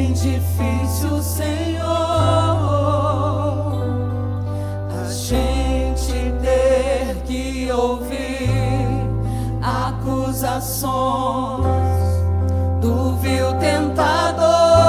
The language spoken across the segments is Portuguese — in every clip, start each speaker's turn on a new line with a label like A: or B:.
A: bem difícil, Senhor, a gente ter que ouvir acusações do vil tentador,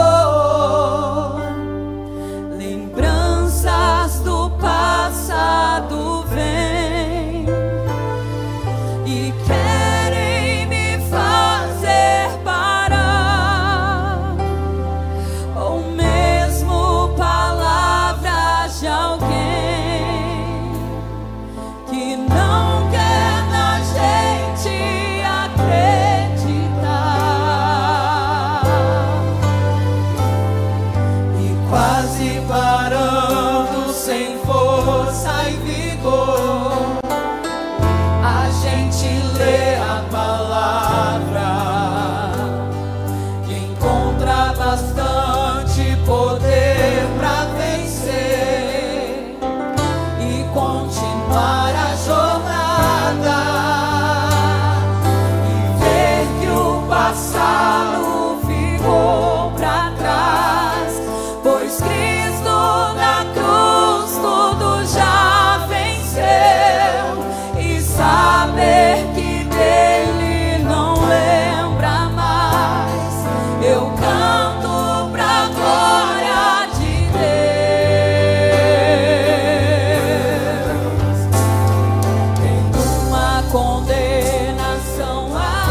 A: lembranças do passado vêm e querem me fazer parar, ou mesmo palavras de alguém que não quer na gente acreditar, e quase parando sem força e vigor, a gente lê a palavra e encontra bastante poder para vencer e continuar a jornada, e ver que o passado ficou para trás, pois Cristo na cruz tudo já venceu, e saber que dele não lembra mais, eu canto pra glória de Deus. Tem uma condenação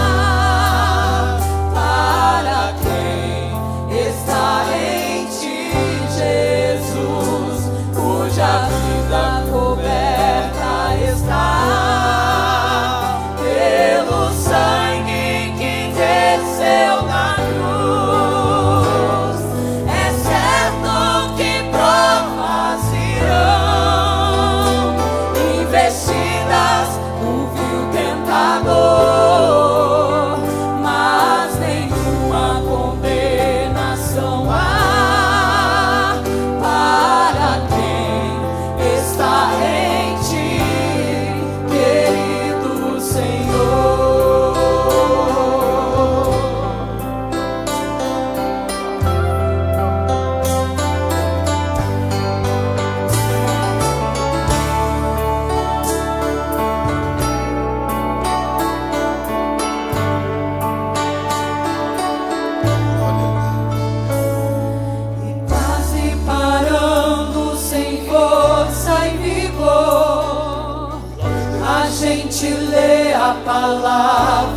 A: para quem está em ti, Jesus, cuja vida coberta está pelo sangue que desceu na cruz. É certo que provas irão investidas no vil tentador, mas nenhuma condenação há para quem está em ti, querido Senhor. E quase parando sem força e vigor, a gente lê a palavra